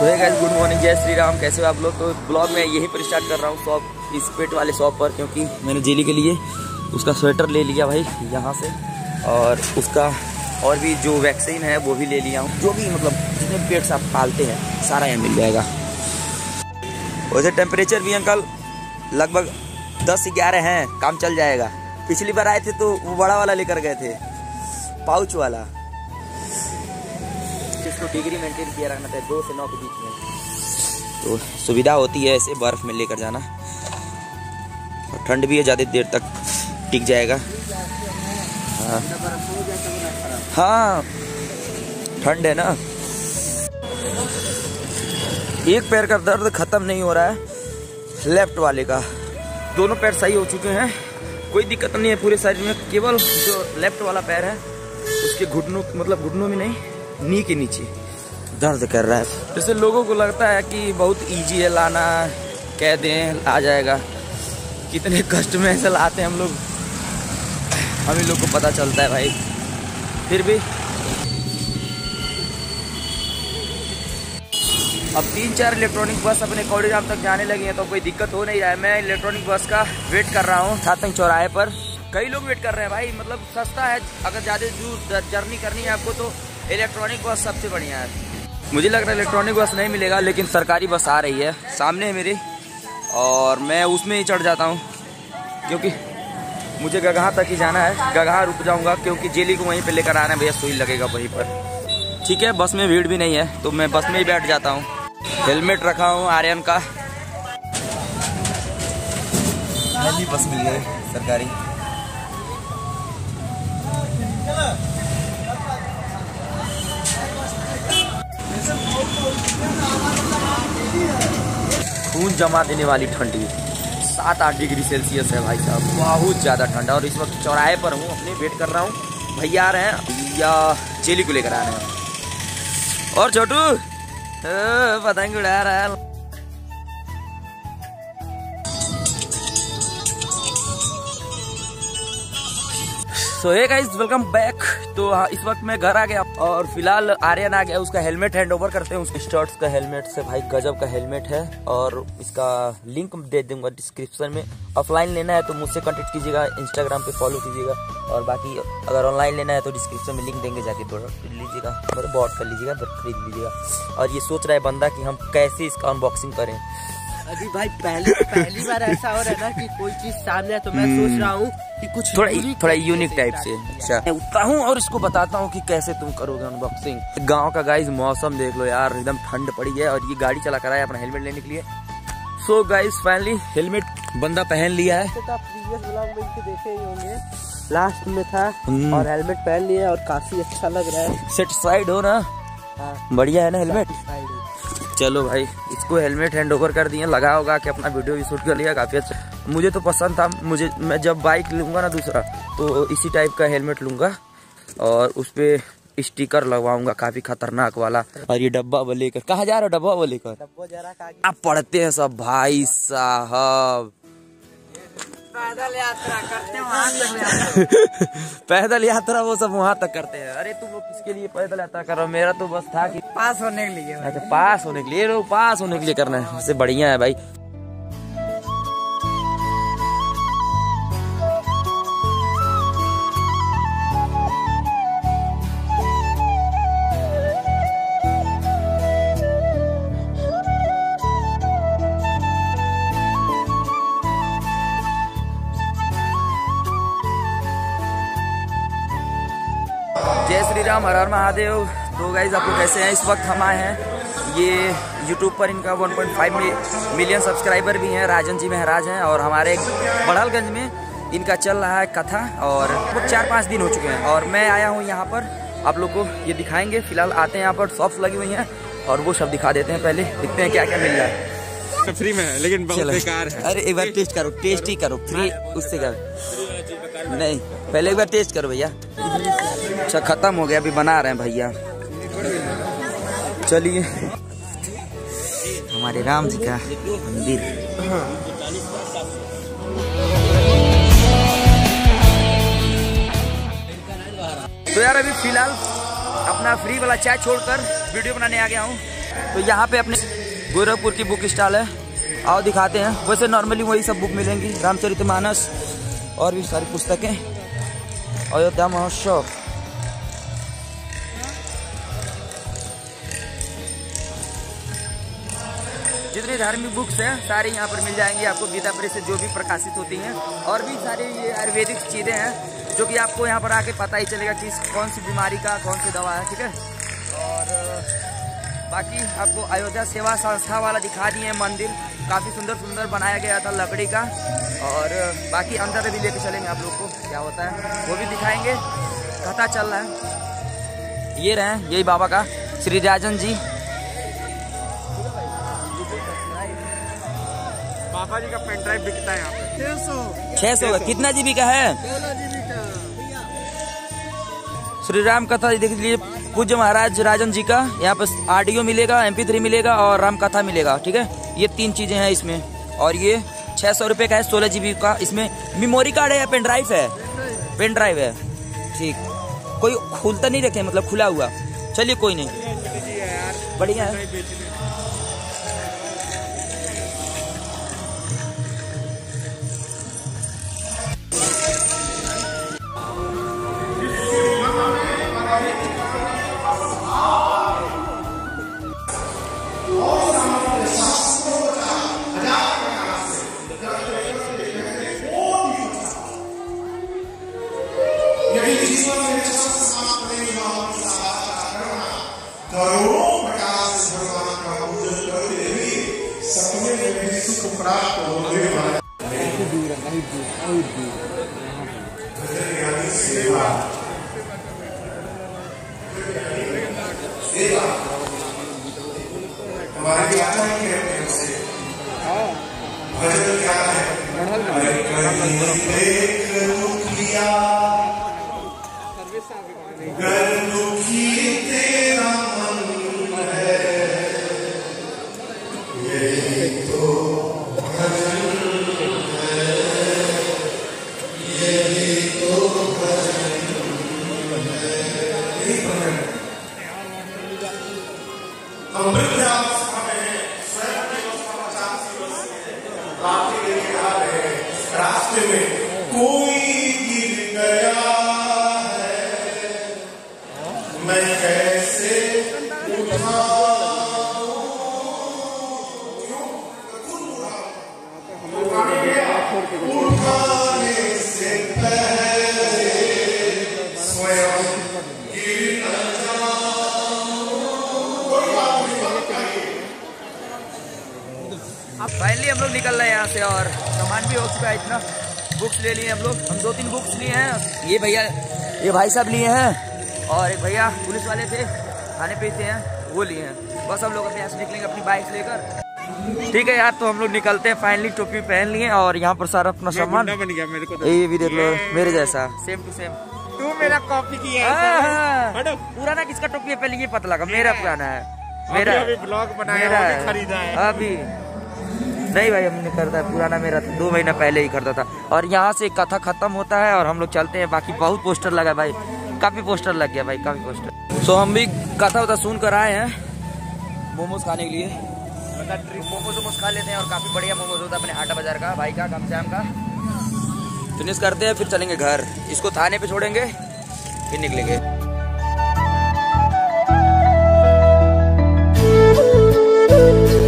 तो है guys, good morning, जय श्री राम। कैसे हो आप लोग? तो ब्लॉग में यहीं पर स्टार्ट कर रहा हूँ शॉप, इस पेट वाले शॉप पर, क्योंकि मैंने जेली के लिए उसका स्वेटर ले लिया भाई यहाँ से, और उसका और भी जो वैक्सीन है वो भी ले लिया हूँ। जो भी मतलब जितने पेट्स आप पालते हैं सारा यहाँ मिल जाएगा। वैसे टेम्परेचर भी अंकल लगभग 10-11 हैं, काम चल जाएगा। पिछली बार आए थे तो वो बड़ा वाला लेकर गए थे, पाउच वाला। इसको डिग्री मेंटेन किया रखना था 2 से 9 के बीच में, तो सुविधा होती है ऐसे बर्फ में लेकर जाना। और ठंड भी है, ज़्यादा देर तक टिक जाएगा। हाँ ठंड है ना। एक पैर का दर्द खत्म नहीं हो रहा है, लेफ्ट वाले का। दोनों पैर सही हो चुके हैं, कोई दिक्कत नहीं है पूरे शरीर में। केवल जो लेफ्ट वाला पैर है उसके घुटनों, मतलब घुटनों में नहीं, नी के नीचे दर्द कर रहा है। जैसे लोगों को लगता है कि बहुत इजी है लाना, कह दें आ जाएगा। कितने कष्ट में ऐसे लाते हैं हम लोग, हम ही लोग को पता चलता है भाई। फिर भी अब 3-4 इलेक्ट्रॉनिक बस अपने कौड़ीराम तक जाने लगी हैं, तो कोई दिक्कत हो नहीं रहा है। मैं इलेक्ट्रॉनिक बस का वेट कर रहा हूँ सातंग चौराहे पर। कई लोग वेट कर रहे हैं भाई, मतलब सस्ता है। अगर ज़्यादा दूर जर्नी करनी है आपको तो इलेक्ट्रॉनिक बस सबसे बढ़िया है। मुझे लग रहा है इलेक्ट्रॉनिक बस नहीं मिलेगा, लेकिन सरकारी बस आ रही है सामने है मेरी, और मैं उसमें ही चढ़ जाता हूँ, क्योंकि मुझे गगहा तक ही जाना है। गगहा रुक जाऊँगा क्योंकि जेली को वहीं पे लेकर आना है भैया, सुई लगेगा वहीं पर। ठीक है, बस में भीड़ भी नहीं है तो मैं बस में ही बैठ जाता हूँ। हेलमेट रखा हूँ आर्यन का, पहली बस मिल गई सरकारी। खून जमा देने वाली ठंडी, 7-8 डिग्री सेल्सियस है भाई साहब, बहुत ज़्यादा ठंडा। और इस वक्त चौराहे पर हूँ, अपने वेट कर रहा हूँ। भैया आ रहे हैं, भैया जेली को लेकर आ रहे हैं। और छोटू पतंग उड़ा रहा है। So hey guys, welcome back. तो इस वक्त मैं घर आ गया और फिलहाल आर्यन आ गया, उसका हेलमेट हैंड ओवर करते हैं। उसके स्टर्ट्स का हेलमेट से भाई गजब का हेलमेट है, और इसका लिंक दे दूंगा डिस्क्रिप्शन में। ऑफलाइन लेना है तो मुझसे कांटेक्ट कीजिएगा, इंस्टाग्राम पे फॉलो कीजिएगा, और बाकी अगर ऑनलाइन लेना है तो डिस्क्रिप्शन में लिंक देंगे, जाके प्रोडक्ट लीजिएगा, मतलब बॉट कर लीजिएगा, खरीद लीजिएगा। और ये सोच रहा है बंदा कि हम कैसे इसका अनबॉक्सिंग करें। अभी भाई पहली बार ऐसा हो रहा है ना कि कोई चीज सामने है, तो मैं सोच रहा हूँ कि कुछ थोड़ा यूनिक टाइप से। अच्छा, मैं उठता हूँ और इसको बताता हूँ कि कैसे तुम करोगे अनबॉक्सिंग। गांव का गाइस मौसम देख लो यार, एकदम ठंड पड़ी है, और ये गाड़ी चला कर आया अपना हेलमेट लेने के लिए। सो गाइस फाइनली हेलमेट बंदा पहन लिया है। तो आप प्रीवियस व्लॉग में इसे देखे ही होंगे, लास्ट में था, और हेलमेट पहन लिया और काफी अच्छा लग रहा है। सेटिस्फाइड हो ना? हाँ, बढ़िया है ना हेलमेट? चलो भाई, इसको हेलमेट हैंड ओवर कर दिए, लगा होगा कि अपना वीडियो भी शूट कर लिया, काफी अच्छा। मुझे तो पसंद था। मैं जब बाइक लूंगा ना दूसरा, तो इसी टाइप का हेलमेट लूंगा और उस पे स्टिकर लगवाऊंगा, काफी खतरनाक वाला। और ये डब्बा वो लेकर कहाँ जा रहे हो? डब्बा वो लेकर आप पढ़ते हैं सब भाई साहब। पैदल यात्रा करते हैं पैदल यात्रा वो सब वहाँ तक करते हैं। अरे तुम लोग किसके लिए पैदल यात्रा कर रहे हो? मेरा तो बस था कि पास होने के लिए। अच्छा, पास होने के लिए, पास होने के लिए करना है, उससे बढ़िया है भाई। जय श्री राम, हर हर महादेव। तो गाइज आप लोग कैसे हैं? इस वक्त हम आए हैं, ये यूट्यूब पर इनका 1.5 मिलियन सब्सक्राइबर भी हैं, राजन जी महाराज हैं, और हमारे बड़ालगंज में इनका चल रहा है कथा, और 4-5 दिन हो चुके हैं। और मैं आया हूँ यहाँ पर, आप लोग को ये दिखाएंगे। फिलहाल आते हैं यहाँ पर, शॉप्स लगी हुई हैं और वो सब दिखा देते हैं। पहले देखते हैं क्या क्या मिल रहा है। फ्री में है लेकिन बहुत बेकार है। अरे एक बार टेस्ट करो, टेस्ट ही करो, फ्री उससे करो नहीं, पहले एक बार टेस्ट करो भैया। अच्छा खत्म हो गया, अभी बना रहे हैं भैया। चलिए, हमारे राम जी का मंदिर। तो यार अभी फिलहाल अपना फ्री वाला चाय छोड़कर वीडियो बनाने आ गया हूँ। तो यहाँ पे अपने गोरखपुर की बुक स्टॉल है, आओ दिखाते हैं। वैसे नॉर्मली वही सब बुक मिलेंगी, रामचरितमानस और भी सारी पुस्तकें। अयोध्या महोत्सव, जितनी धार्मिक बुक्स हैं सारी यहाँ पर मिल जाएंगी आपको। गीता प्रेस से जो भी प्रकाशित होती हैं और भी सारी ये आयुर्वेदिक चीज़ें हैं जो कि आपको यहाँ पर आके पता ही चलेगा कि कौन सी बीमारी का कौन सी दवा है, ठीक है। और बाकी आपको अयोध्या सेवा संस्था वाला दिखा दिए हैं मंदिर, काफ़ी सुंदर सुंदर बनाया गया था लकड़ी का। और बाकी अंदर भी लेके चलेंगे आप लोग को, क्या होता है वो भी दिखाएंगे। कथा चल रहा है, ये रहे यही बाबा का श्री राजन जी। बाबा जी का पेन ड्राइव बिकता है यहाँ पे 600 कितना जीबी का है? श्री राम कथा देख लीजिए, पूज्य महाराज राजन जी का। यहाँ पे ऑडियो मिलेगा, MP3 मिलेगा और राम कथा मिलेगा, ठीक है। ये 3 चीजें हैं इसमें। और ये 600 रुपये का है, 16 GB का। इसमें मेमोरी कार्ड है या पेन ड्राइव है? पेन ड्राइव है, ठीक। कोई खुलता नहीं रखे, मतलब खुला हुआ। चलिए कोई नहीं, बढ़िया है। रास्ते में कोई गिर गया है, मैं कैसे उठाने से पहले स्वयं गिर न फाइनली हम लोग निकल रहे हैं यहाँ से और सामान भी हो चुका है इतना। बुक्स ले लिए हम लोग, हम 2-3 बुक्स लिए हैं। ये भैया, ये भाई साहब लिए हैं और एक भैया पुलिस वाले थे थाने पे थे हैं, वो लिए हैं। बस हम लोग अपने यहाँ से निकलेंगे अपनी बाइक लेकर, ठीक है यार। तो हम लोग निकलते हैं फाइनली। टोपी पहन लिए और यहाँ पर सारा अपना सामान बन गया मेरे को। ये भी देख लो, मेरे जैसा सेम टू सेम। तू मेरा कॉपी किया है। पुराना किसका टोपी है पहले ये पता लगा? मेरा पुराना है, मेरा अभी ब्लॉग बनाया है, खरीदा है अभी नहीं भाई, हमने करता है पुराना, मेरा 2 महीना पहले ही करता था। और यहाँ से कथा खत्म होता है और हम लोग चलते हैं। बाकी बहुत पोस्टर लगा भाई, काफी पोस्टर लग गया भाई, काफी पोस्टर। सो हम भी कथा सुन कर आए हैं मोमोज खाने के लिए। मोमोज खा लेते हैं और काफी बढ़िया मोमोज होता है अपने हाटा बाजार का, भाई का, घमश्याम का। फिनिश करते हैं फिर चलेंगे घर। इसको थाने पे छोड़ेंगे फिर निकलेंगे।